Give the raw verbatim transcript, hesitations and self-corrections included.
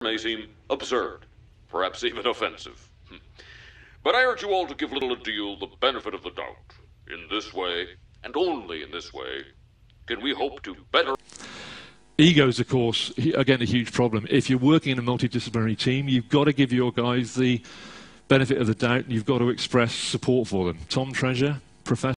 may seem absurd, perhaps even offensive. But I urge you all to give Little Adil the benefit of the doubt. In this way, and only in this way, can we hope to better... Ego's, of course, again, a huge problem. If you're working in a multidisciplinary team, you've got to give your guys the benefit of the doubt, and you've got to express support for them. Tom Treasure, Professor.